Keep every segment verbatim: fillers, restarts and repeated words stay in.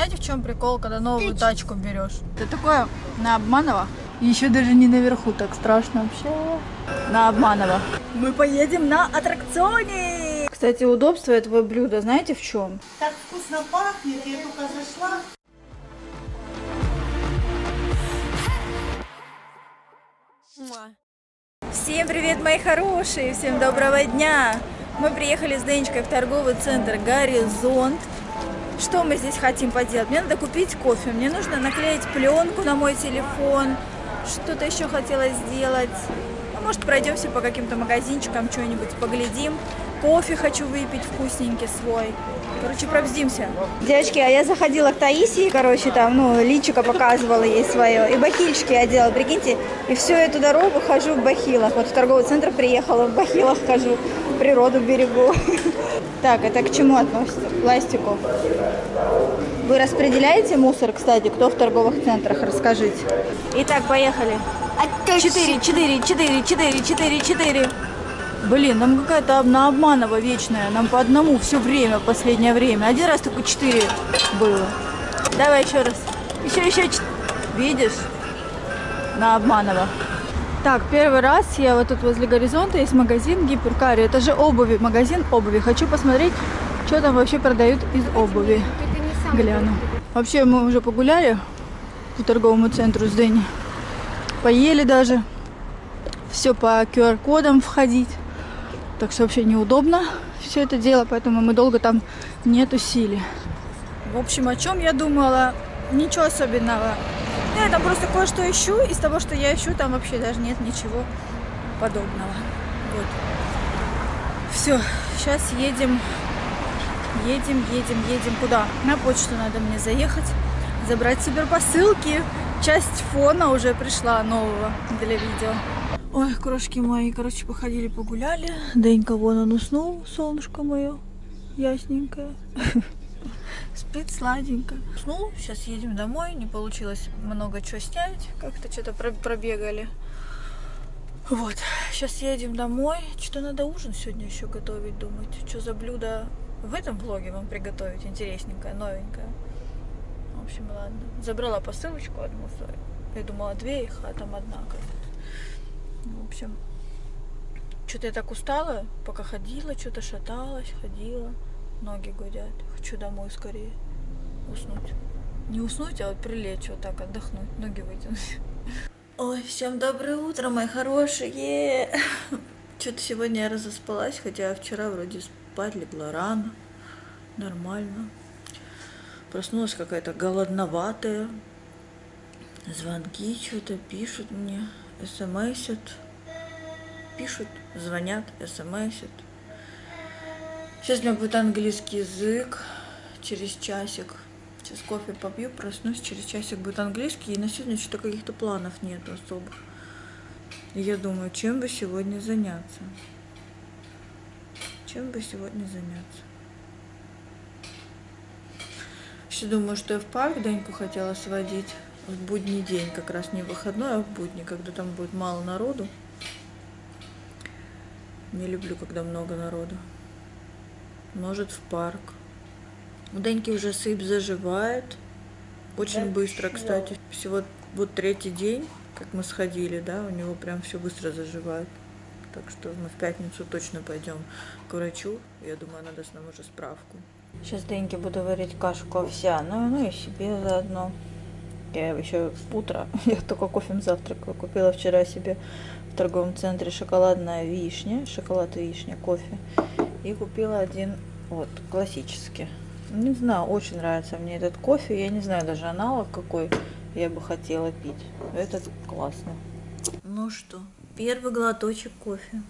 знаете, в чем прикол, когда новую тачку берешь? Это такое на Обманово. Еще даже не наверху, так страшно вообще. На Обманово. Мы поедем на аттракционе. Кстати, удобство этого блюда, знаете в чем? Так вкусно пахнет, я только зашла. Всем привет, мои хорошие! Всем доброго дня! Мы приехали с Денечкой в торговый центр «Горизонт». Что мы здесь хотим поделать? Мне надо купить кофе, мне нужно наклеить пленку на мой телефон. Что-то еще хотела сделать. Ну, может, пройдемся по каким-то магазинчикам, что-нибудь поглядим. Кофе хочу выпить вкусненький свой. Короче, пробздимся. Девочки, а я заходила к Таисии, короче, там, ну, личико показывала ей свое. И бахильчики одела, прикиньте. И всю эту дорогу хожу в бахилах. Вот в торговый центр приехала, в бахилах хожу. Природу берегу. Так, это к чему относится? К пластику. Вы распределяете мусор, кстати, кто в торговых центрах? Расскажите. Итак, поехали. Четыре, четыре, четыре, четыре, четыре, четыре. Блин, нам какая-то на Обманово вечная. Нам по одному все время, в последнее время. Один раз только четыре было. Давай еще раз. Еще, еще. Видишь? На Обманово. Так, первый раз я вот тут возле Горизонта есть магазин Гиперкари. Это же обуви, магазин обуви. Хочу посмотреть, что там вообще продают из обуви. Гляну. Вообще мы уже погуляли по торговому центру с Дэнни. Поели даже. Все по ку ар кодам входить. Так что вообще неудобно все это дело, поэтому мы долго там не тусили. В общем, о чем я думала? Ничего особенного. Я там просто кое-что ищу. Из того, что я ищу, там вообще даже нет ничего подобного. Вот. Все, сейчас едем. Едем, едем, едем. Куда? На почту надо мне заехать, забрать себе посылки. Часть фона уже пришла нового для видео. Ой, крошки мои, короче, походили, погуляли. Денька вон он уснул, солнышко мое ясненькое. Спит сладенько. Уснул, сейчас едем домой. Не получилось много чего снять. Как-то что-то пробегали. Вот, сейчас едем домой. Что надо ужин сегодня еще готовить, думать. Что за блюдо в этом влоге вам приготовить интересненькое, новенькое. В общем, ладно. Забрала посылочку одну. Я думала две их, а там одна какая-то. В общем, что-то я так устала, пока ходила, что-то шаталась, ходила, ноги гудят. Хочу домой скорее уснуть. Не уснуть, а вот прилечь вот так, отдохнуть, ноги вытянуть. Ой, всем доброе утро, мои хорошие. Что-то сегодня я разоспалась, хотя вчера вроде спать легла рано, нормально. Проснулась какая-то голодноватая. Звонки что-то пишут мне. СМСят, пишут, звонят, СМСят. Сейчас у меня будет английский язык через часик. Сейчас кофе попью, проснусь, через часик будет английский. И на сегодня что-то каких-то планов нет особых. И я думаю, чем бы сегодня заняться? Чем бы сегодня заняться? Еще думаю, что я в парк Деньку хотела сводить. В будний день, как раз не выходной, а в будни, когда там будет мало народу. Не люблю, когда много народу. Может, в парк. У Деньки уже сыпь заживает. Очень да, быстро, кстати. Всего вот третий день, как мы сходили, да, у него прям все быстро заживает. Так что мы в пятницу точно пойдем к врачу. Я думаю, она даст нам уже справку. Сейчас Деньке буду варить кашку овсяную, ну и себе заодно. Я еще утро, я только кофе завтракала. Купила вчера себе в торговом центре шоколадная вишня, шоколад и вишня, кофе. И купила один, вот, классический. Не знаю, очень нравится мне этот кофе. Я не знаю даже аналог какой я бы хотела пить. Этот классный. Ну что, первый глоточек кофе.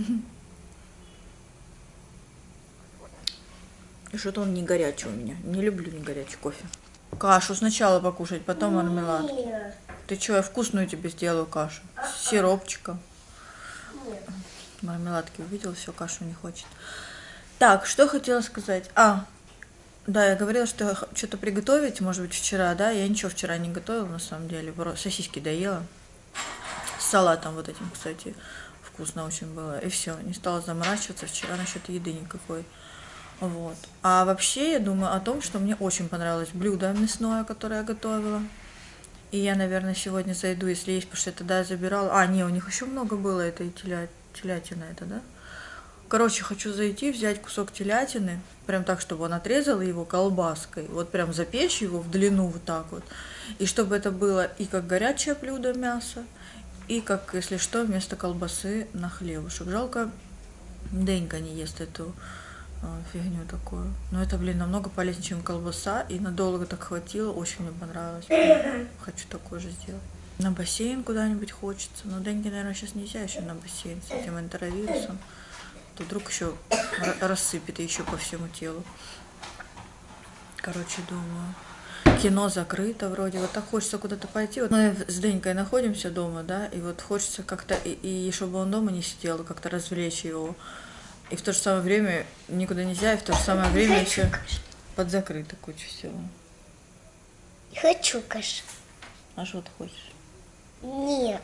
И что-то он не горячий у меня. Не люблю не горячий кофе. Кашу сначала покушать, потом мармелад. Нет. Ты что, я вкусную тебе сделаю кашу. С сиропчиком. Нет. Мармеладки увидел, все, кашу не хочет. Так, что хотела сказать? А, да, я говорила, что что-то приготовить, может быть, вчера, да? Я ничего вчера не готовила, на самом деле. Сосиски доела. С салатом вот этим, кстати. Вкусно очень было. И все, не стала заморачиваться вчера насчет еды никакой. Вот. А вообще я думаю о том, что мне очень понравилось блюдо мясное, которое я готовила. И я, наверное, сегодня зайду, если есть, потому что я тогда забирала. А, не, у них еще много было этой теля... телятины, это, да? Короче, хочу зайти, взять кусок телятины, прям так, чтобы он отрезал его колбаской, вот прям запечь его в длину вот так вот. И чтобы это было и как горячее блюдо мясо, и как, если что, вместо колбасы на хлебушек. Жалко, Денька не ест эту а, фигню такую. Но это, блин, намного полезнее, чем колбаса. И надолго так хватило. Очень мне понравилось. Хочу такое же сделать. На бассейн куда-нибудь хочется. Но Деньке, наверное, сейчас нельзя еще на бассейн с этим энтеровирусом. То вдруг еще рассыпет еще по всему телу. Короче, думаю. Кино закрыто вроде, вот так хочется куда-то пойти. Вот мы с Денькой находимся дома, да, и вот хочется как-то, и, и чтобы он дома не сидел, как-то развлечь его. И в то же самое время никуда нельзя, и в то же самое время еще под закрыто куча всего. Хочу кашу. А что ты хочешь? Нет.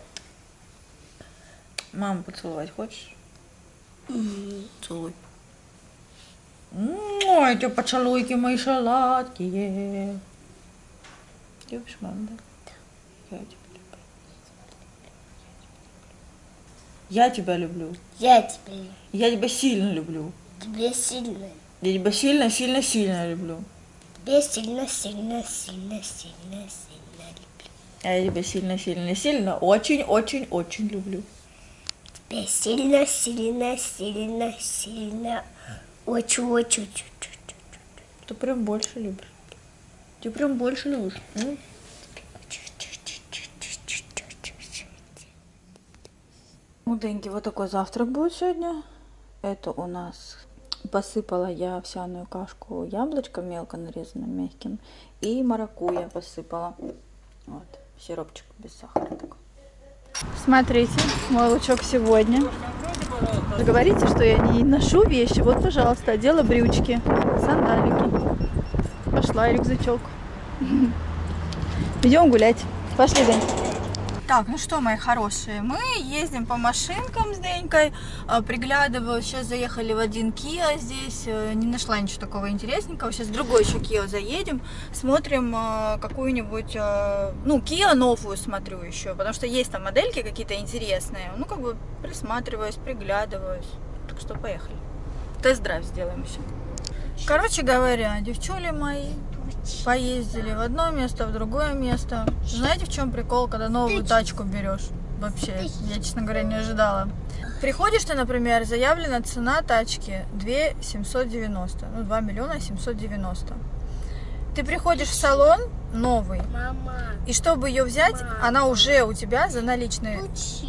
Маму поцеловать хочешь? Mm. Целуй. Ой, эти поцелуйки мои сладкие. Любишь маму, да? Я тебя люблю. Я тебя люблю. Я тебя сильно люблю. Тебя сильно. Я тебя сильно, сильно, сильно люблю. Тебя сильно, сильно, сильно, сильно, сильно люблю. А я тебя сильно, сильно, сильно, очень, очень, очень люблю. Тебя сильно, сильно, сильно, сильно, очень, очень, очень. Ты прям больше любишь. Ты прям больше любишь. М? У Деньки вот такой завтрак будет сегодня. Это у нас посыпала я овсяную кашку яблочком мелко нарезанным, мягким. И маракуйя посыпала. Вот, сиропчик без сахара такой. Смотрите, мой лучок сегодня. Вы говорите, что я не ношу вещи. Вот, пожалуйста, одела брючки, сандалики. Пошла, рюкзачок. Идем гулять. Пошли, День. Так, ну что, мои хорошие, мы ездим по машинкам с Денькой, приглядываю, сейчас заехали в один Kia здесь, не нашла ничего такого интересненького, сейчас в другой еще Kia заедем, смотрим какую-нибудь, ну, Kia новую смотрю еще, потому что есть там модельки какие-то интересные, ну, как бы присматриваюсь, приглядываюсь, так что поехали, тест-драйв сделаем еще. Короче говоря, девчули мои, поездили в одно место, в другое место. Знаете, в чем прикол, когда новую тачку берешь? Вообще, я, честно говоря, не ожидала. Приходишь ты, например, заявлена цена тачки две тысячи семьсот девяносто, ну, два миллиона семьсот девяносто. Ты приходишь в салон новый, Мама. И чтобы ее взять, Мама. Она уже у тебя за наличные...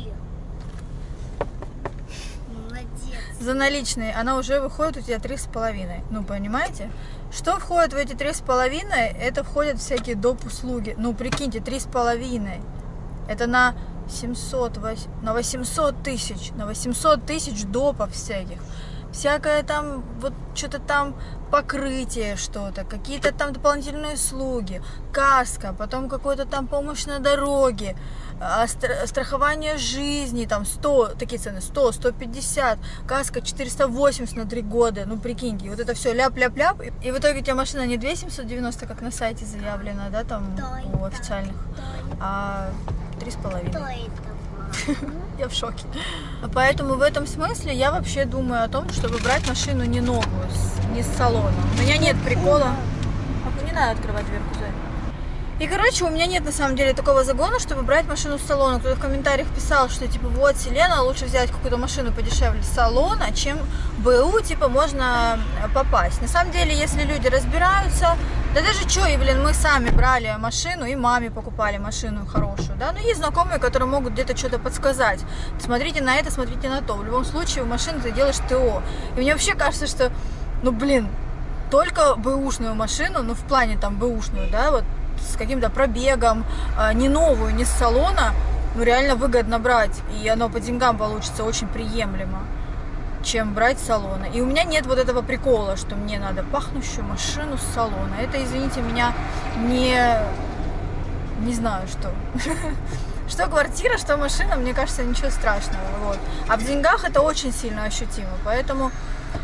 За наличные, она уже выходит у тебя три с половиной. Ну, понимаете? Что входит в эти три с половиной? Это входят всякие доп. Услуги. Ну, прикиньте, три с половиной. Это на семьсот, на восемьсот тысяч. На восемьсот тысяч допов всяких. Всякое там, вот что-то там покрытие что-то, какие-то там дополнительные услуги, каска, потом какой-то там помощь на дороге, страхование жизни, там сто, такие цены, сто, сто пятьдесят, каска четыреста восемьдесят на три года, ну прикиньте, вот это все ляп-ляп-ляп, и в итоге у тебя машина не две тысячи семьсот девяносто, как на сайте заявлено, да, там у официальных, а три с половиной. Я в шоке. Поэтому в этом смысле я вообще думаю о том, чтобы брать машину не новую, не с салона. У меня нет прикола. А не надо открывать дверку, Зай. И, короче, у меня нет, на самом деле, такого загона, чтобы брать машину с салона. Кто-то в комментариях писал, что, типа, вот, Селена, лучше взять какую-то машину подешевле с салона, чем БУ, типа, можно попасть. На самом деле, если люди разбираются, да даже что, и, блин, мы сами брали машину, и маме покупали машину хорошую, да, но есть знакомые, которые могут где-то что-то подсказать. Смотрите на это, смотрите на то. В любом случае, у машины ты делаешь ТО. И мне вообще кажется, что, ну, блин, только бэушную машину, ну, в плане, там, бэушную, да, вот, с каким-то пробегом, не новую, не с салона, ну реально выгодно брать, и оно по деньгам получится очень приемлемо, чем брать с салона. И у меня нет вот этого прикола, что мне надо пахнущую машину с салона. Это, извините меня, не... не знаю что. Что квартира, что машина, мне кажется, ничего страшного. Вот. А в деньгах это очень сильно ощутимо, поэтому...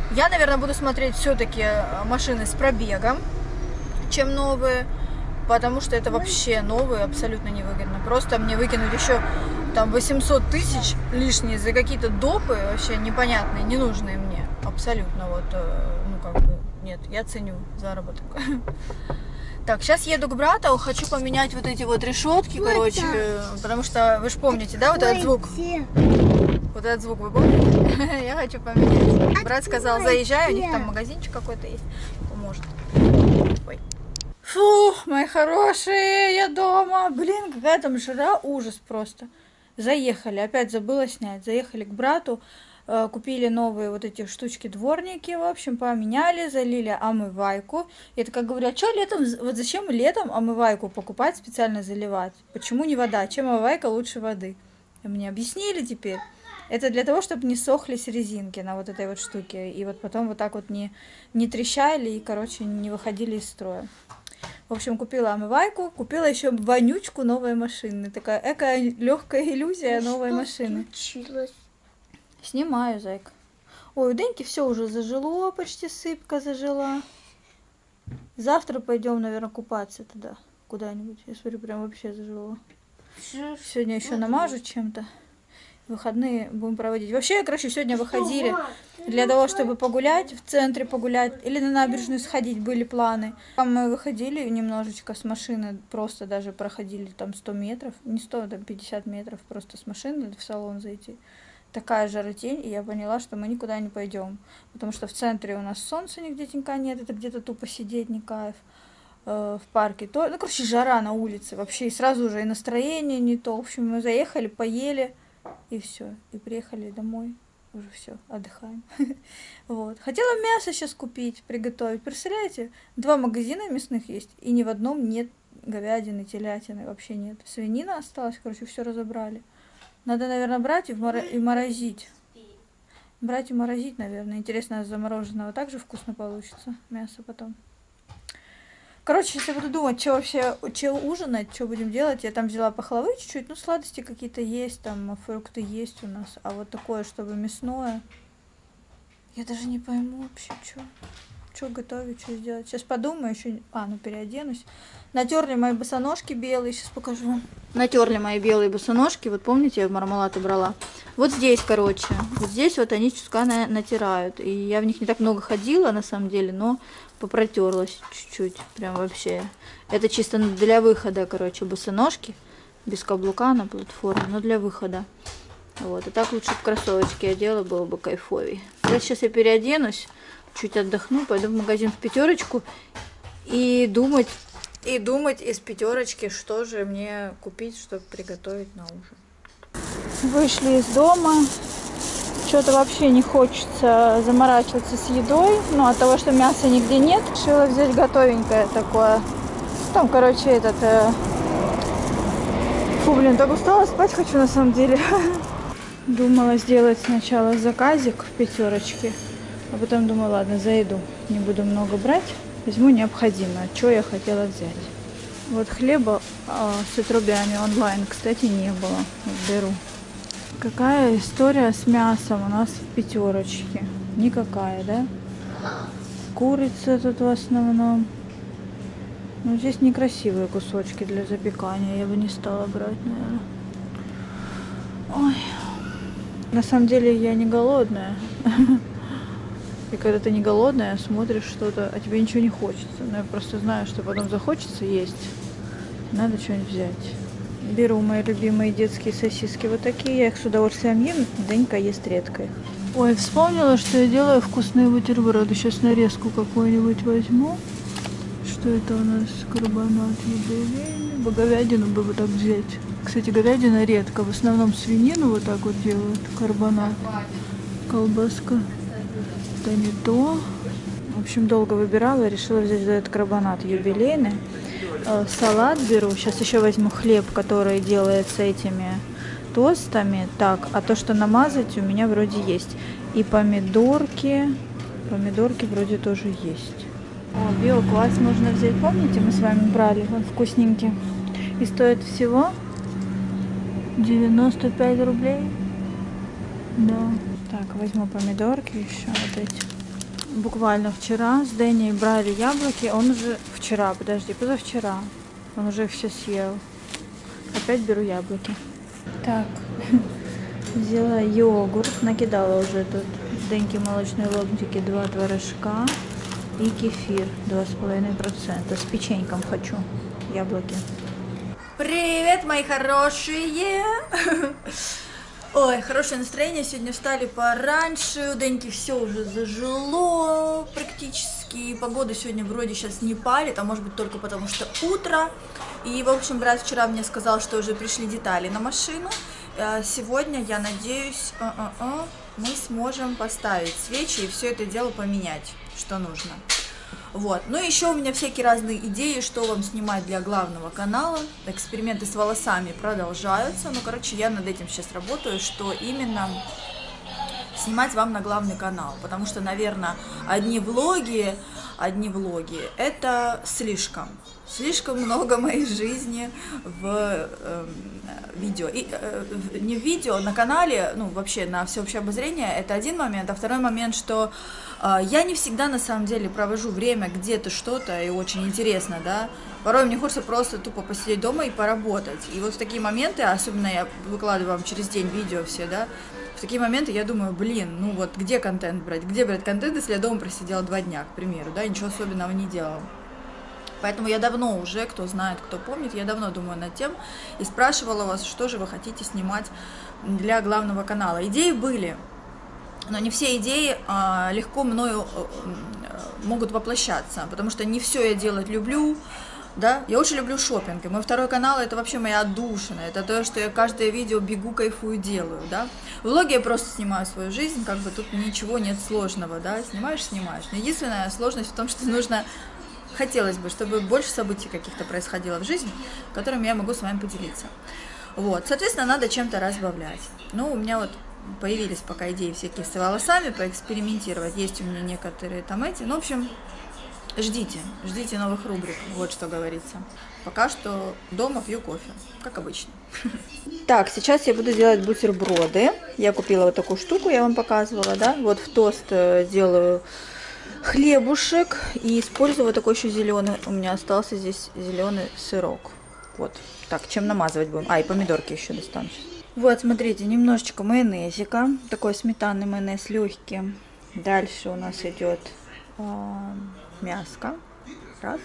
Я, наверное, буду смотреть все-таки машины с пробегом, чем новые, потому что это вообще новые абсолютно невыгодно. Просто мне выкинуть еще там восемьсот тысяч лишние за какие-то допы вообще непонятные, ненужные мне. Абсолютно вот, ну как бы, нет, я ценю заработок. Так, сейчас еду к брату, хочу поменять вот эти вот решетки, короче, потому что вы же помните, да, вот этот звук? Вот этот звук вы помните? Я хочу поменять. Брат сказал, заезжай, у них там магазинчик какой-то есть, поможет. Ой. Фу, мои хорошие, я дома. Блин, какая там жара, ужас просто. Заехали, опять забыла снять, заехали к брату. Купили новые вот эти штучки-дворники, в общем, поменяли, залили омывайку. И это как говорят, что летом, вот зачем летом омывайку покупать, специально заливать? Почему не вода? Чем омывайка лучше воды? И мне объяснили теперь. Это для того, чтобы не сохлись резинки на вот этой вот штуке. И вот потом вот так вот не, не трещали и, короче, не выходили из строя. В общем, купила омывайку, купила еще вонючку новой машины. Такая эко-легкая иллюзия новой машины. Случилось? Снимаю, зайка. Ой, у Деньки все уже зажило, почти сыпка зажила. Завтра пойдем, наверное, купаться туда куда-нибудь. Я смотрю, прям вообще зажило. Сегодня еще намажу чем-то. Выходные будем проводить. Вообще, короче, сегодня выходили для того, чтобы погулять, в центре погулять или на набережную сходить, были планы. Мы выходили немножечко с машины, просто даже проходили там сто метров, не сто, там пятьдесят метров просто с машины в салон зайти. Такая жаротень, и я поняла, что мы никуда не пойдем, потому что в центре у нас солнца нигде тенька нет, это где-то тупо сидеть не кайф. Э, в парке то, ну, короче, жара на улице вообще, и сразу уже и настроение не то. В общем, мы заехали, поели, и все, и приехали домой, уже все, отдыхаем. Вот. Хотела мясо сейчас купить, приготовить, представляете, два магазина мясных есть, и ни в одном нет говядины, телятины, вообще нет. Свинина осталась, короче, все разобрали. Надо, наверное, брать и, вмор... и морозить. Брать и морозить, наверное. Интересно, замороженного также вкусно получится. Мясо потом. Короче, если буду думать, что вообще, что ужинать, что будем делать. Я там взяла пахлавы чуть-чуть. Ну, сладости какие-то есть, там фрукты есть у нас. А вот такое, чтобы мясное. Я даже не пойму вообще, что. Что готовить, что сделать. Сейчас подумаю еще. А, ну переоденусь. Натерли мои босоножки белые. Сейчас покажу вам. Натерли мои белые босоножки. Вот помните, я мармелад убрала. Вот здесь, короче. Вот здесь вот они чутка на натирают. И я в них не так много ходила, на самом деле, но попротерлась чуть-чуть. Прям вообще. Это чисто для выхода, короче, босоножки. Без каблука на платформе, но для выхода. Вот. И так лучше в кроссовочки одела, было бы кайфовей. Сейчас я переоденусь. Чуть отдохну, пойду в магазин в пятерочку и думать, и думать из пятерочки, что же мне купить, чтобы приготовить на ужин. Вышли из дома. Что-то вообще не хочется заморачиваться с едой. Ну, от того, что мяса нигде нет, решила взять готовенькое такое. Там, короче, этот... Э... Фу, блин, так устала, спать хочу на самом деле. Думала сделать сначала заказик в пятерочке. А потом думаю, ладно, зайду. Не буду много брать. Возьму необходимое. Что я хотела взять. Вот хлеба а, с отрубями онлайн, кстати, не было. Вот беру. Какая история с мясом у нас в пятерочке? Никакая, да? Курица тут в основном. Ну, здесь некрасивые кусочки для запекания. Я бы не стала брать, наверное. Ой. На самом деле я не голодная. И когда ты не голодная, смотришь что-то, а тебе ничего не хочется. Но я просто знаю, что потом захочется есть. Надо что-нибудь взять. Беру мои любимые детские сосиски вот такие. Я их с удовольствием ем. Денька ест редко. Ой, вспомнила, что я делаю вкусные бутерброды. Сейчас нарезку какую-нибудь возьму. Что это у нас? Карбонат юбилейный. Говядину бы вот так взять. Кстати, говядина редко. В основном свинину вот так вот делают. Карбонат. Колбаска. Это не то. В общем, долго выбирала. Решила взять этот карбонат юбилейный. Салат беру. Сейчас еще возьму хлеб, который делается этими тостами. Так, а то, что намазать, у меня вроде есть. И помидорки. Помидорки вроде тоже есть. О, биоквас можно взять. Помните, мы с вами брали? Он вкусненький. И стоит всего девяносто пять рублей. Да. Так, возьму помидорки еще вот эти. Буквально вчера с Дэней брали яблоки, он уже... Вчера, подожди, позавчера. Он уже их все съел. Опять беру яблоки. Так, взяла йогурт, накидала уже тут Деньки молочные ломтики, два творожка и кефир два с половиной процента. С печеньком хочу яблоки. Привет, мои хорошие! Ой, хорошее настроение. Сегодня встали пораньше. У Деньки все уже зажило практически. Погода сегодня вроде сейчас не палит, а может быть только потому что утро. И, в общем, брат вчера мне сказал, что уже пришли детали на машину. Сегодня, я надеюсь, мы сможем поставить свечи и все это дело поменять, что нужно. Вот. Ну, еще у меня всякие разные идеи, что вам снимать для главного канала. Эксперименты с волосами продолжаются. Ну, короче, я над этим сейчас работаю, что именно снимать вам на главный канал. Потому что, наверное, одни влоги, одни влоги, это слишком. Слишком много моей жизни в э, видео. И, э, не в видео, на канале, ну, вообще на всеобщее обозрение, это один момент. А второй момент, что э, я не всегда, на самом деле, провожу время где-то что-то, и очень интересно, да. Порой мне хочется просто тупо посидеть дома и поработать. И вот в такие моменты, особенно я выкладываю вам через день видео все, да, в такие моменты я думаю, блин, ну вот где контент брать? Где брать контент, если я дома просидела два дня, к примеру, да, ничего особенного не делала. Поэтому я давно уже, кто знает, кто помнит, я давно думаю над тем и спрашивала вас, что же вы хотите снимать для главного канала. Идеи были, но не все идеи а, легко мною а, могут воплощаться, потому что не все я делать люблю, да. Я очень люблю шопинг, и мой второй канал — это вообще моя отдушина, это то, что я каждое видео бегу, кайфую, делаю, да. В влоге я просто снимаю свою жизнь, как бы тут ничего нет сложного, да, снимаешь, снимаешь. Но единственная сложность в том, что нужно... Хотелось бы, чтобы больше событий каких-то происходило в жизни, которыми я могу с вами поделиться. Вот, соответственно, надо чем-то разбавлять. Ну, у меня вот появились пока идеи всякие с волосами, поэкспериментировать. Есть у меня некоторые там эти. Ну, в общем, ждите, ждите новых рубрик, вот что говорится. Пока что дома пью кофе, как обычно. Так, сейчас я буду делать бутерброды. Я купила вот такую штуку, я вам показывала, да. Вот в тост делаю хлебушек и использую вот такой еще зеленый. У меня остался здесь зеленый сырок. Вот. Так, чем намазывать будем? А, и помидорки еще достану сейчас. Вот, смотрите, немножечко майонезика. Такой сметанный майонез легкий. Дальше у нас идет э, мяско. Раз.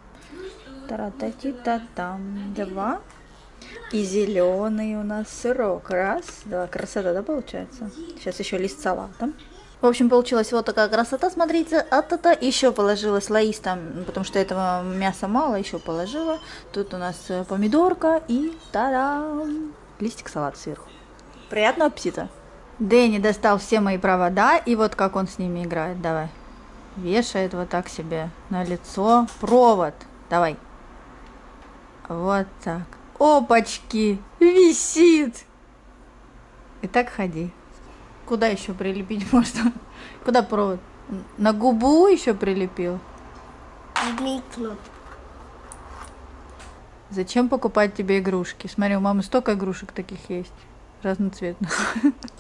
Та-та-та-та-там. Два. И зеленый у нас сырок. Раз. Два. Красота, да, получается? Сейчас еще лист салата. В общем, получилась вот такая красота, смотрите, а-та-та, еще положила слоистом, потому что этого мяса мало, еще положила. Тут у нас помидорка и та-дам, листик салата сверху. Приятного аппетита. Дэнни достал все мои провода, и вот как он с ними играет, давай. Вешает вот так себе на лицо провод, давай. Вот так. Опачки, висит. И так ходи. Куда еще прилепить можно? Куда провод? На губу еще прилепил? Зачем покупать тебе игрушки? Смотри, у мамы столько игрушек таких есть. Разноцветных.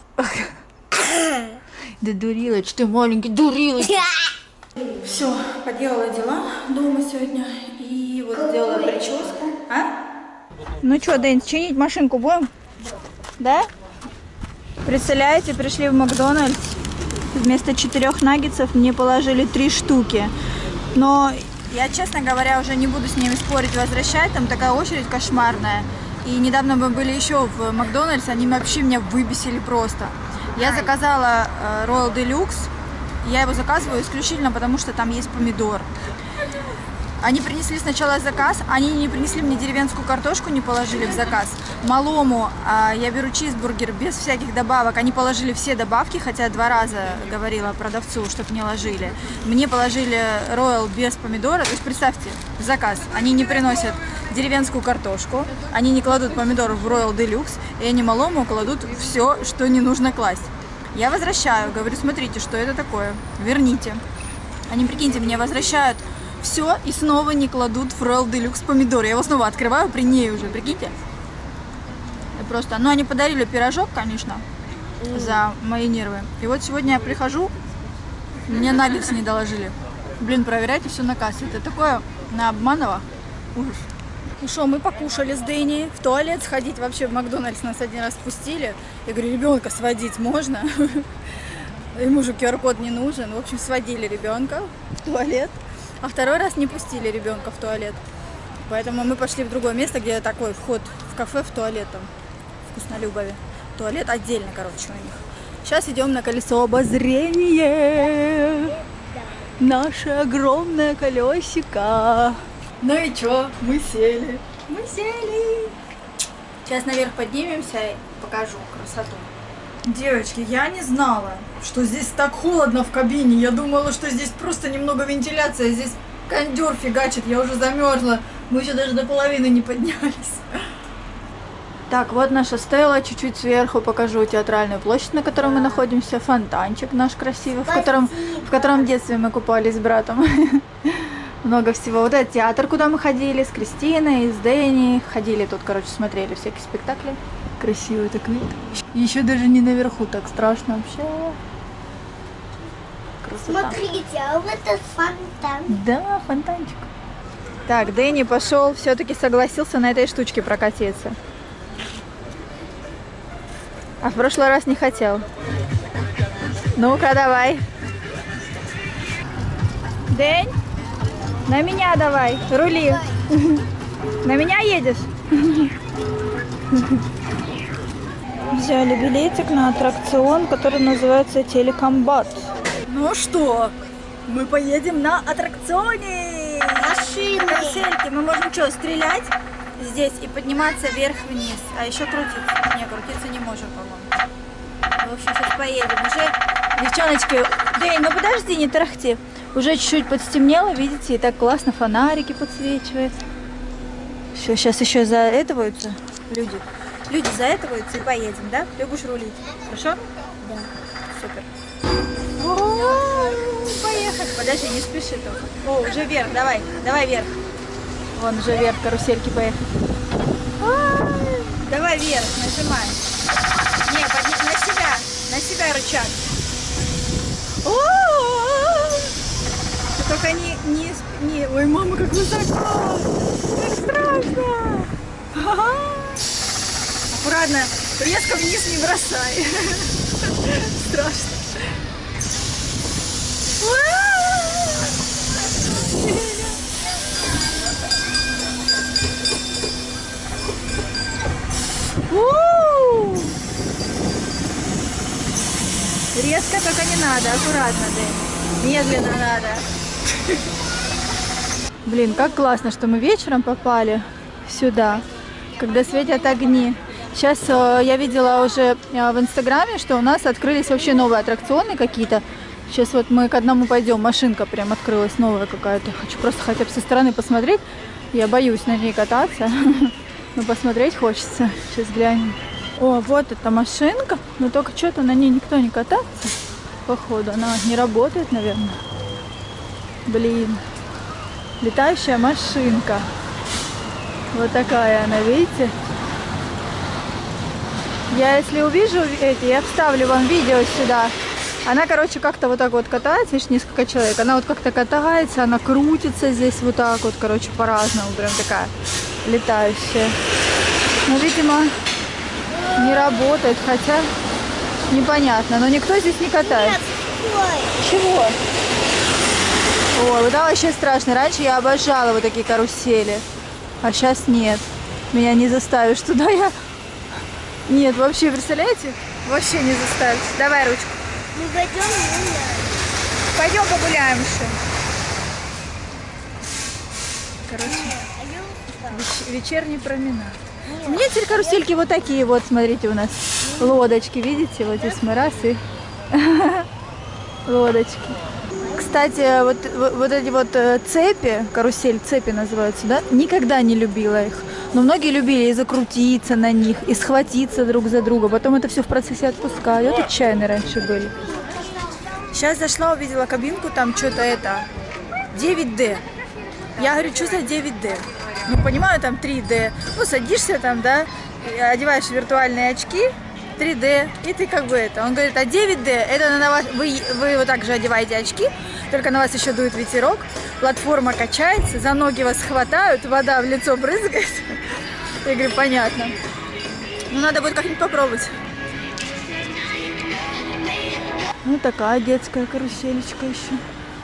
Да дурилочь, ты маленький, дурилочь. Все, поделала дела дома сегодня. И вот сделала прическу. А? Ну что, Дэн, чинить машинку будем? Да? Представляете, пришли в Макдональдс, вместо четырех наггетсов мне положили три штуки. Но я, честно говоря, уже не буду с ними спорить, возвращать, там такая очередь кошмарная. И недавно мы были еще в Макдональдс, они вообще меня выбесили просто. Я заказала э, Royal Deluxe, я его заказываю исключительно потому, что там есть помидор. Они принесли сначала заказ, они не принесли мне деревенскую картошку, не положили в заказ. Малому а, я беру чизбургер без всяких добавок, они положили все добавки, хотя два раза говорила продавцу, чтобы не ложили. Мне положили роял без помидора, то есть представьте, заказ. Они не приносят деревенскую картошку, они не кладут помидор в Royal Deluxe, и они малому кладут все, что не нужно класть. Я возвращаю, говорю, смотрите, что это такое, верните. Они, прикиньте, мне возвращают все и снова не кладут в Royal Deluxe помидоры. Я его снова открываю при ней уже, прикиньте. Просто, ну они подарили пирожок, конечно, mm. за мои нервы. И вот сегодня я прихожу, Мне наггетс не доложили. Блин, проверяйте все на кассе. Это такое на обманово. Ужас. Ну что, мы покушали с Дэнни. В туалет сходить вообще в Макдональдс нас один раз пустили. Я говорю, ребенка сводить можно? Ему же ку ар код не нужен. В общем, сводили ребенка в туалет. А второй раз не пустили ребенка в туалет. Поэтому мы пошли в другое место, где такой вход в кафе, в туалет там. Вкуснолюбове. Туалет отдельно, короче, у них. Сейчас идем на колесо обозрения. Наше огромное колесико. Ну и чё? Мы сели. Мы сели. Сейчас наверх поднимемся и покажу красоту. Девочки, я не знала, что здесь так холодно в кабине. Я думала, что здесь просто немного вентиляция. Здесь кондёр фигачит. Я уже замерзла. Мы еще даже до половины не поднялись. Так, вот наша стела, чуть-чуть сверху покажу театральную площадь, на которой мы находимся, фонтанчик наш красивый, в котором, в котором в детстве мы купались с братом. Много всего. Вот это театр, куда мы ходили, с Кристиной, с Дэнни, ходили тут, короче, смотрели всякие спектакли. Красивый такой. Еще даже не наверху, так страшно вообще. Красота. Смотрите, а вот это фонтан. Да, фонтанчик. Так, Дэнни пошел, все-таки согласился на этой штучке прокатиться. А в прошлый раз не хотел. Ну-ка, давай. Дэнь, на меня давай, рули. На меня едешь? Взяли билетик на аттракцион, который называется Телекомбат. Ну что, мы поедем на аттракционе. Машины. Карусельки. Мы можем что, стрелять здесь и подниматься вверх-вниз. А еще крутиться. Не, крутиться не можем, по-моему. В общем, сейчас поедем. Уже, девчоночки, Дэй, ну подожди, не тарахти. Уже чуть-чуть подстемнело, видите, и так классно фонарики подсвечивают. Все, сейчас еще заэтываются люди. Люди заэтываются и поедем, да? Любишь рулить? Хорошо? Да. Супер. О-о-о, поехали. Подожди, не спеши только. О, уже вверх, давай, давай вверх. Вон уже вверх, карусельки поехали. А-а-а. Давай вверх, нажимай. Не, подни... на себя, на себя рычаг. О-о-о. Ты только не, не, не... Ой, мама, как высоко. Как страшно. А-а-а. Аккуратно, резко вниз не бросай. Страшно. Резко только не надо, аккуратно, да. Медленно надо. Блин, как классно, что мы вечером попали сюда, когда светят огни. Сейчас э, я видела уже э, в Инстаграме, что у нас открылись вообще новые аттракционы какие-то. Сейчас вот мы к одному пойдем, машинка прям открылась новая какая-то. Хочу просто хотя бы со стороны посмотреть. Я боюсь на ней кататься, но посмотреть хочется. Сейчас глянем. О, вот эта машинка, но только что-то на ней никто не катается. Походу, она не работает, наверное. Блин, летающая машинка. Вот такая она, видите? Я если увижу эти, я вставлю вам видео сюда. Она, короче, как-то вот так вот катается, видишь, несколько человек. Она вот как-то катается, она крутится здесь вот так вот, короче, по-разному. Прям такая летающая. Ну, видимо, не работает, хотя непонятно. Но никто здесь не катается. Чего? Ой, вот это вообще страшно. Раньше я обожала вот такие карусели, а сейчас нет. Меня не заставишь туда я... Нет, вообще, представляете? Вообще не заставить. Давай ручку. Мы пойдем гулять. Пойдем погуляем еще. Короче, веч вечерний променад. У меня теперь карусельки вот такие вот, смотрите, у нас лодочки, видите? Вот здесь мы раз и лодочки. Кстати, вот, вот эти вот цепи, карусель, цепи называются, да? Никогда не любила их. Но многие любили и закрутиться на них, и схватиться друг за друга. Потом это все в процессе отпускают. Это чайные раньше были. Сейчас зашла, увидела кабинку, там что-то это, девять дэ. Я говорю, что за девять дэ? Ну, понимаю, там три дэ. Ну, садишься там, да, одеваешь виртуальные очки три дэ, и ты как бы это. Он говорит, а девять дэ, это на вас, вы, вы вот так же одеваете очки, только на вас еще дует ветерок, платформа качается, за ноги вас хватают, вода в лицо брызгает. Я говорю, понятно. Ну, надо будет как-нибудь попробовать. Ну, такая детская каруселечка еще.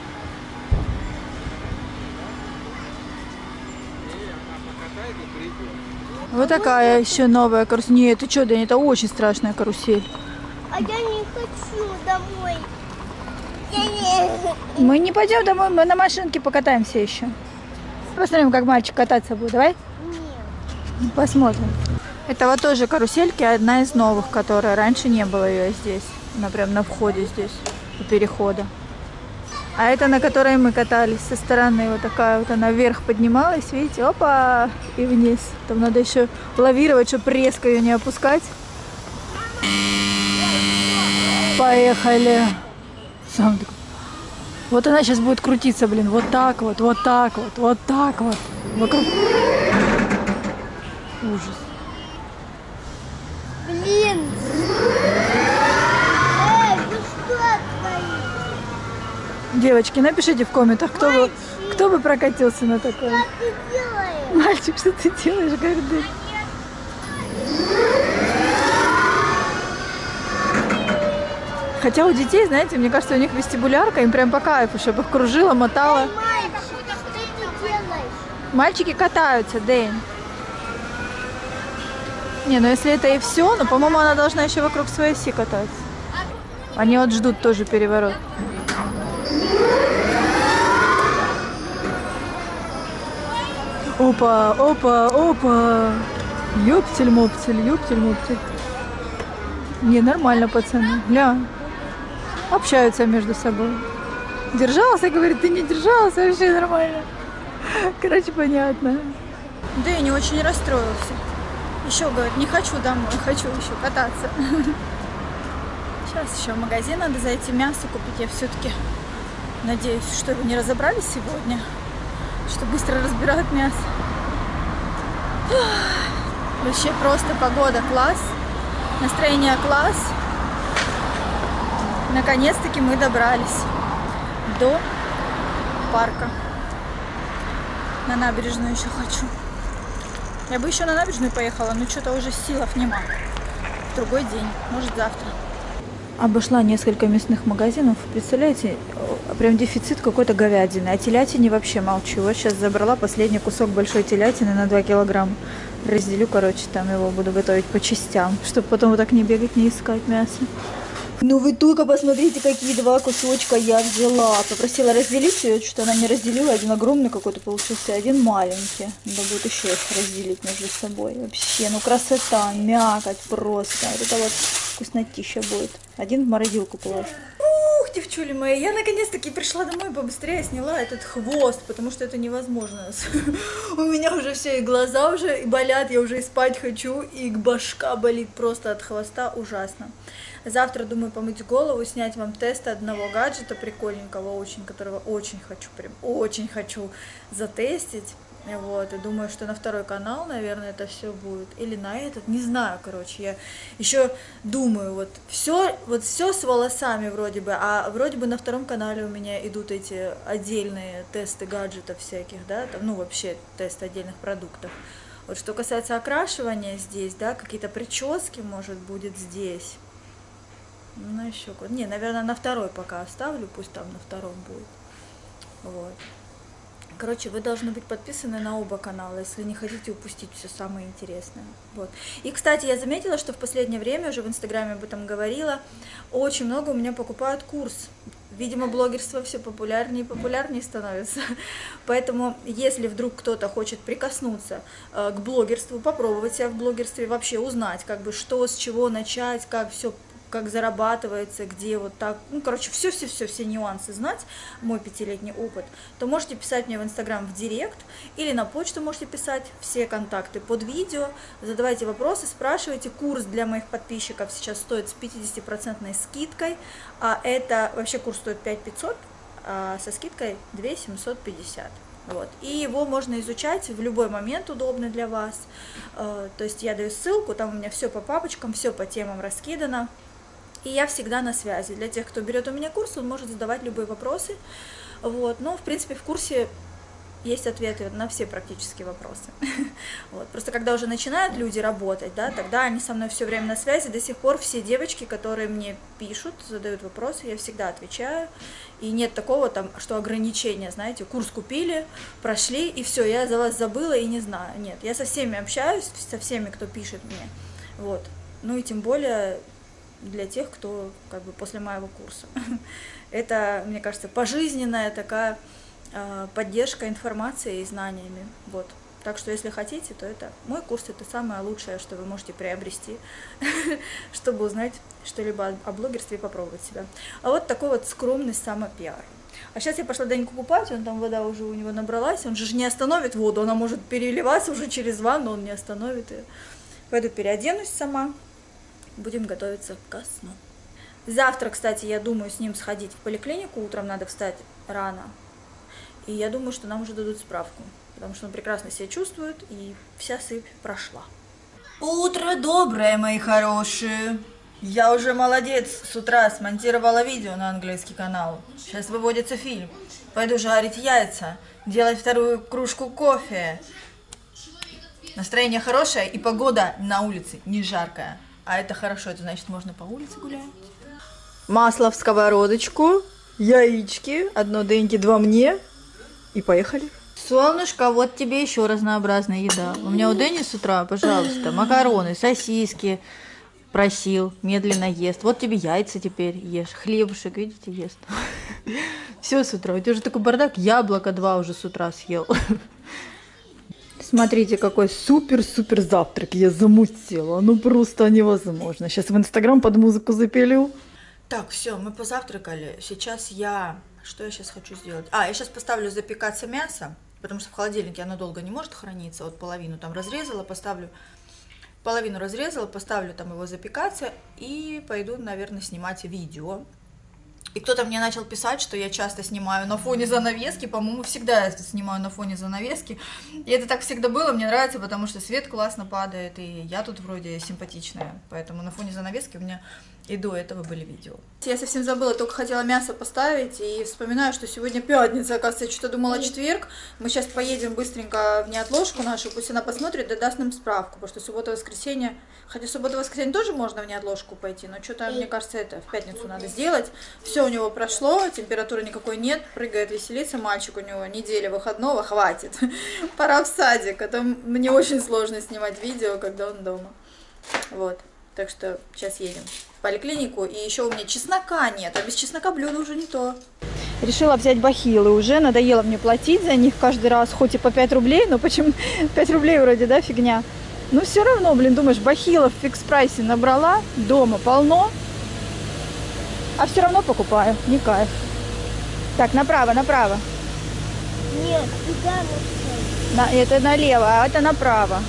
Вот такая еще новая карусель. Нет, ты что, Дань, это очень страшная карусель. А я не хочу домой. Я не... Мы не пойдем домой, мы на машинке покатаемся еще. Посмотрим, как мальчик кататься будет, давай? Нет. Посмотрим. Это вот тоже карусельки, одна из новых, которая раньше не было ее здесь. Она прям на входе здесь, у перехода. А это на которой мы катались со стороны. Вот такая вот она вверх поднималась, видите, опа, и вниз. Там надо еще лавировать, чтобы резко ее не опускать. Поехали. Сам такой. Вот она сейчас будет крутиться, блин, вот так вот, вот так вот, вот так вот. Вокруг. Ужас. Блин! Эй, вы что творите? Девочки, напишите в комментах, кто бы, кто бы прокатился на такой. Что ты делаешь? Мальчик, что ты делаешь, гордый? Хотя у детей, знаете, мне кажется, у них вестибулярка, им прям по кайфу, чтобы их кружила, мотала. Эй, мальчик, что ты делаешь? Мальчики катаются, Дэн. Не, ну если это и все, ну, по-моему, она должна еще вокруг своей оси кататься. Они вот ждут тоже переворот. Опа, опа, опа. Ёптель-моптель, ёптель-моптель. Не, нормально, пацаны. Гля. Общаются между собой. Держался, говорит, ты не держался, вообще нормально. Короче, понятно. Да и не очень расстроился. Еще, говорит, не хочу домой, хочу еще кататься. Сейчас еще в магазин надо зайти, мясо купить. Я все-таки надеюсь, что его не разобрали сегодня, что быстро разбирают мясо. Вообще просто погода класс, настроение класс. Наконец-таки мы добрались до парка. На набережную еще хочу. Я бы еще на набережную поехала, но что-то уже силов нема. В другой день, может завтра. Обошла несколько мясных магазинов. Представляете, прям дефицит какой-то говядины. А телятине вообще молчу. Вот сейчас забрала последний кусок большой телятины на два килограмма. Разделю, короче, там его буду готовить по частям, чтобы потом вот так не бегать, не искать мясо. Ну вы только посмотрите, какие два кусочка я взяла. Попросила разделить ее, что-то она не разделила. Один огромный какой-то получился, один маленький. Надо будет еще их разделить между собой. Вообще, ну красота, мякоть просто. Вот это вот вкуснотища будет. Один в морозилку положу. Ух, девчули мои, я наконец-таки пришла домой, побыстрее сняла этот хвост, потому что это невозможно. У меня уже все, и глаза уже болят, я уже и спать хочу, и башка болит просто от хвоста, ужасно. Завтра думаю помыть голову, снять вам тест одного гаджета прикольненького очень, которого очень хочу, прям очень хочу затестить. Вот, и думаю, что на второй канал, наверное, это все будет. Или на этот, не знаю, короче. Я еще думаю, вот все, вот все с волосами вроде бы, а вроде бы на втором канале у меня идут эти отдельные тесты гаджетов всяких, да, там, ну, вообще тест отдельных продуктов. Вот что касается окрашивания здесь, да, какие-то прически, может, будет здесь. Ну, еще куда. Не, наверное, на второй пока оставлю, пусть там на втором будет. Вот. Короче, вы должны быть подписаны на оба канала, если не хотите упустить все самое интересное. Вот. И, кстати, я заметила, что в последнее время, уже в Инстаграме об этом говорила, очень много у меня покупают курс. Видимо, блогерство все популярнее и популярнее становится. Поэтому, если вдруг кто-то хочет прикоснуться э, к блогерству, попробовать себя в блогерстве, вообще узнать, как бы, что, с чего начать, как все, как зарабатывается, где вот так, ну, короче, все-все-все, все нюансы знать, мой пятилетний опыт, то можете писать мне в Инстаграм в директ или на почту можете писать, все контакты под видео, задавайте вопросы, спрашивайте. Курс для моих подписчиков сейчас стоит с пятидесятипроцентной скидкой, а это вообще курс стоит пять тысяч пятьсот, а со скидкой две тысячи семьсот пятьдесят. Вот. И его можно изучать в любой момент, удобный для вас. То есть я даю ссылку, там у меня все по папочкам, все по темам раскидано. И я всегда на связи. Для тех, кто берет у меня курс, он может задавать любые вопросы. Вот. Но, в принципе, в курсе есть ответы на все практические вопросы. Вот. Просто когда уже начинают люди работать, да, тогда они со мной все время на связи. До сих пор все девочки, которые мне пишут, задают вопросы, я всегда отвечаю. И нет такого, там, что ограничения, знаете, курс купили, прошли, и все, я за вас забыла и не знаю. Нет, я со всеми общаюсь, со всеми, кто пишет мне. Вот. Ну и тем более для тех, кто как бы после моего курса. Это, мне кажется, пожизненная такая поддержка информацией и знаниями. Вот. Так что, если хотите, то это мой курс, это самое лучшее, что вы можете приобрести, чтобы узнать что-либо о блогерстве и попробовать себя. А вот такой вот скромный самопиар. А сейчас я пошла Даньку купать, он там, вода уже у него набралась, он же не остановит воду, она может переливаться уже через ванну, он не остановит ее. Пойду переоденусь сама, будем готовиться ко сну. Завтра, кстати, я думаю с ним сходить в поликлинику, утром надо встать рано. И я думаю, что нам уже дадут справку, потому что он прекрасно себя чувствует, и вся сыпь прошла. Утро доброе, мои хорошие. Я уже молодец, с утра смонтировала видео на английский канал. Сейчас выводится фильм. Пойду жарить яйца, делать вторую кружку кофе. Настроение хорошее, и погода на улице не жаркая. А это хорошо, это значит, можно по улице гулять. Масло в сковородочку, яички, одно Деньке, два мне. И поехали. Солнышко, вот тебе еще разнообразная еда. У меня у Дэни с утра, пожалуйста, макароны, сосиски просил, медленно ест. Вот тебе яйца теперь ешь, хлебушек, видите, ест. Все с утра. У тебя уже такой бардак, яблоко два уже с утра съел. Смотрите, какой супер-супер завтрак я замутила. Ну просто невозможно. Сейчас в Инстаграм под музыку запилю. Так, все, мы позавтракали. Сейчас я... Что я сейчас хочу сделать? А, я сейчас поставлю запекаться мясо, потому что в холодильнике оно долго не может храниться. Вот половину там разрезала, поставлю... Половину разрезала, поставлю там его запекаться и пойду, наверное, снимать видео. И кто-то мне начал писать, что я часто снимаю на фоне занавески. По-моему, всегда я снимаю на фоне занавески. И это так всегда было, мне нравится, потому что свет классно падает, и я тут вроде симпатичная. Поэтому на фоне занавески у меня и до этого были видео. Я совсем забыла, только хотела мясо поставить, и вспоминаю, что сегодня пятница, оказывается, я что-то думала четверг. Мы сейчас поедем быстренько в неотложку нашу, пусть она посмотрит и даст нам справку, потому что суббота-воскресенье, хотя суббота-воскресенье тоже можно в неотложку пойти, но что-то, мне кажется, это в пятницу надо сделать. Все у него прошло, температуры никакой нет, прыгает, веселится, мальчик, у него неделя выходного, хватит. Пора в садик, а то мне очень сложно снимать видео, когда он дома. Вот, так что сейчас едем в поликлинику, и еще у меня чеснока нет, а без чеснока блюдо уже не то. Решила взять бахилы уже, надоело мне платить за них каждый раз, хоть и по пять рублей, но почему пять рублей вроде, да, фигня. Но все равно, блин, думаешь, бахилов в фикс-прайсе набрала, дома полно, а все равно покупаю, не кайф. Так, направо, направо. Нет, туда вот. На, это налево, а это направо.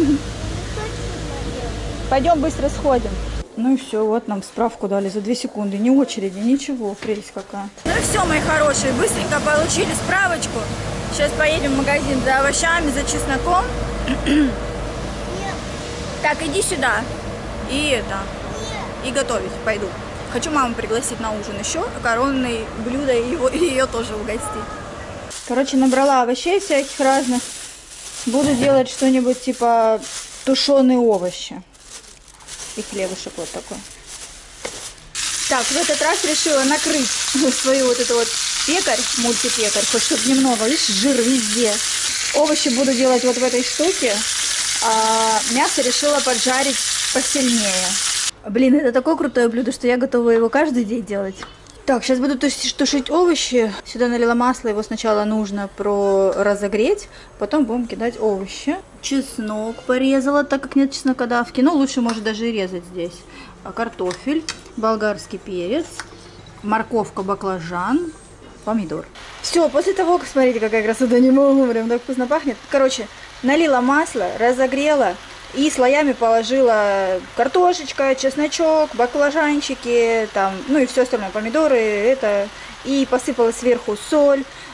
Пойдем быстро сходим. Ну и все, вот нам справку дали за две секунды, не очереди, ничего, прелесть какая. Ну и все, мои хорошие, быстренько получили справочку. Сейчас поедем в магазин за овощами, за чесноком. Нет. Так, иди сюда. И это, и готовить пойду. Хочу маму пригласить на ужин еще, коронные блюда, и его, и ее тоже угостить. Короче, набрала овощей всяких разных. Буду делать что-нибудь типа тушеные овощи. И хлебушек вот такой. Так, в этот раз решила накрыть свою вот эту вот пекарь, мультипекарь, хоть чтобы немного, видишь, жир везде. Овощи буду делать вот в этой штуке, а мясо решила поджарить посильнее. Блин, это такое крутое блюдо, что я готова его каждый день делать. Так, сейчас буду тушить овощи. Сюда налила масло, его сначала нужно про разогреть, потом будем кидать овощи. Чеснок порезала, так как нет чеснокодавки, но лучше может даже и резать здесь. А картофель, болгарский перец, морковка, баклажан, помидор. Все, после того, как, смотрите, какая красота, не могу, прям так вкусно пахнет. Короче, налила масло, разогрела. И слоями положила картошечка, чесночок, баклажанчики, там, ну и все остальное, помидоры, это. И посыпала сверху соль,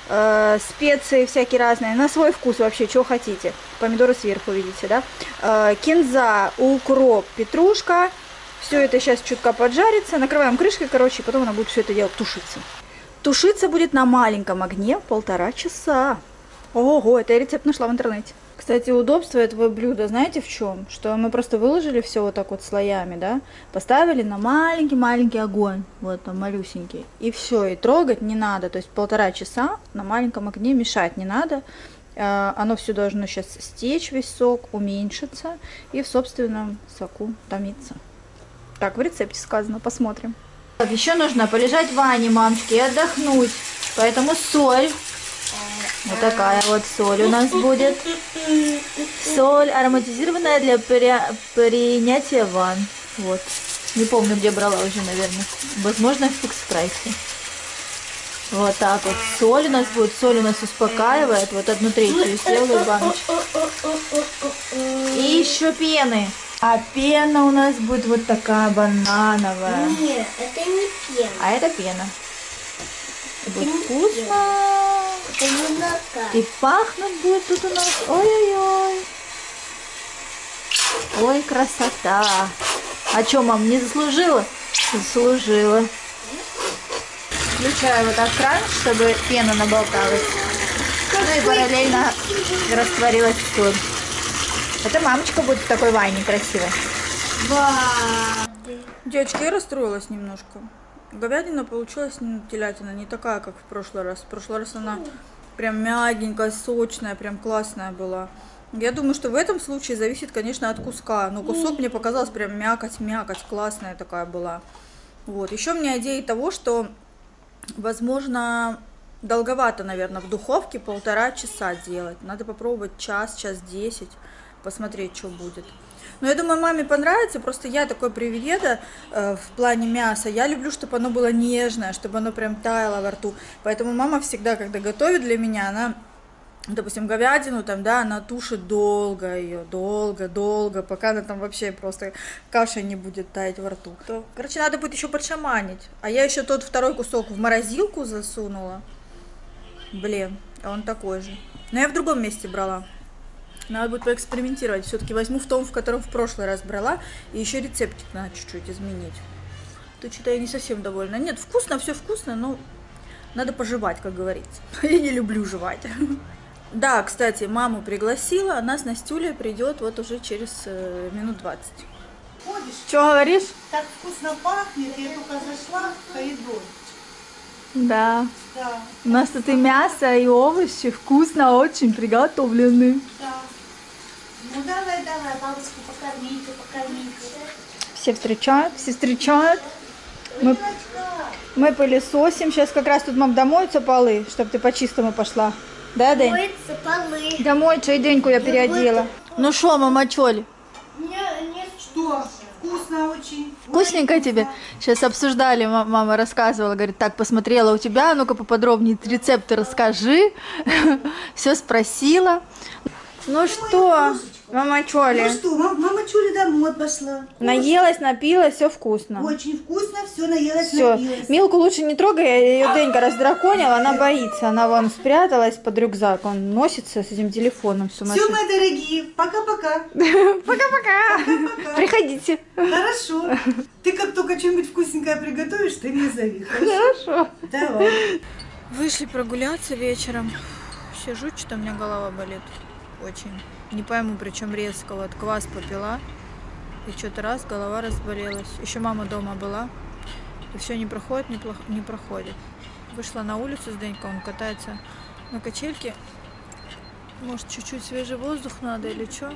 э, специи всякие разные, на свой вкус вообще, что хотите. Помидоры сверху видите, да? Э, кинза, укроп, петрушка. Все это сейчас чутка поджарится. Накрываем крышкой, короче, и потом она будет все это дело тушиться. Тушиться будет на маленьком огне полтора часа. Ого, это я рецепт нашла в интернете. Кстати, удобство этого блюда, знаете в чем? Что мы просто выложили все вот так вот слоями, да? Поставили на маленький-маленький огонь, вот там малюсенький. И все, и трогать не надо. То есть полтора часа на маленьком огне мешать не надо. Оно все должно сейчас стечь, весь сок, уменьшиться и в собственном соку томиться. Так, в рецепте сказано, посмотрим. Так, еще нужно полежать в ванне, мамочки, и отдохнуть. Поэтому соль. Вот такая вот соль у нас будет. Соль ароматизированная для при... принятия ванн. Вот. Не помню, где брала уже, наверное. Возможно, в фикс-прайсе. Вот так вот. Соль у нас будет. Соль у нас успокаивает. Вот одну третью сделаю баночку. И еще пены. А пена у нас будет вот такая банановая. Нет, это не пена. А это пена. И будет вкусно. Это не молока. И пахнуть будет тут у нас. Ой-ой-ой. Ой, красота. А что, мам, не заслужила? Заслужила. Включаю вот так кран, чтобы пена наболталась. Ну и параллельно растворилась соль. Это мамочка будет в такой ванне красивой. Девочки, я расстроилась немножко. Говядина получилась, телятина, не такая, как в прошлый раз. В прошлый раз она прям мягенькая, сочная, прям классная была. Я думаю, что в этом случае зависит, конечно, от куска. Но кусок мне показалось прям мякоть, мякоть, классная такая была. Вот. Еще у меня идея того, что, возможно, долговато, наверное, в духовке полтора часа делать. Надо попробовать час, час десять, посмотреть, что будет. Но я думаю, маме понравится, просто я такой привереда э, в плане мяса. Я люблю, чтобы оно было нежное, чтобы оно прям таяло во рту. Поэтому мама всегда, когда готовит для меня, она, допустим, говядину, там, да, она тушит долго ее, долго, долго, пока она там вообще просто каша не будет таять во рту. То, короче, надо будет еще подшаманить. А я еще тот второй кусок в морозилку засунула. Блин, а он такой же. Но я в другом месте брала. Надо будет поэкспериментировать. Все-таки возьму в том, в котором в прошлый раз брала. И еще рецептик надо чуть-чуть изменить. То что-то я не совсем довольна. Нет, вкусно, все вкусно, но надо пожевать, как говорится. Я не люблю жевать. Да, кстати, маму пригласила. Она с Настюлей придет вот уже через э, минут двадцать. Ходишь, Что говоришь? так вкусно пахнет, я только зашла в коридор. Да. Да, У нас тут и мясо, и овощи вкусно очень приготовлены. да. Ну давай, давай, бабушку покормите, покормите. Все встречают, все встречают. Мы, мы пылесосим. Сейчас как раз тут, мам, домоются полы, чтобы ты по-чистому пошла. Да, Дэнь? Моются полы. Домой, чайденьку я переодела. Ну что, мама, чоль? Что? Вкусно очень. Вкусненько тебе? Сейчас обсуждали, мама рассказывала, говорит, так, посмотрела у тебя, ну-ка поподробнее рецепты расскажи. Все спросила. Ну что, мама Чоли? Ну что, мама, мама Чуля домой пошла. Наелась, напилась, все вкусно. Очень вкусно, все наелась, Все. напилась. Милку лучше не трогай, ее Денька раздраконила, она боится. Она вон спряталась под рюкзак, он носится с этим телефоном. Все, мои дорогие, пока-пока. Пока-пока. Приходите. Хорошо. Ты как только что-нибудь вкусненькое приготовишь, ты меня зови. Хорошо. Давай. Вышли прогуляться вечером. Сижу, что-то у меня голова болит. Очень. Не пойму, причем резко. Вот квас попила. И что-то раз, голова разболелась. Еще мама дома была. И все не проходит, не, плохо, не проходит. Вышла на улицу с Денькой, он катается на качельке. Может, чуть-чуть свежий воздух надо или что?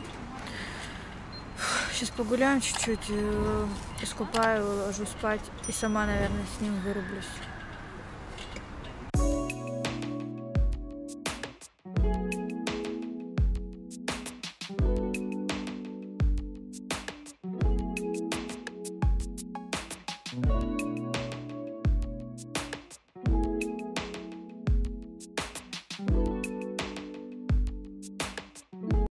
Сейчас погуляем чуть-чуть, искупаю, ложу спать. И сама, наверное, с ним вырублюсь.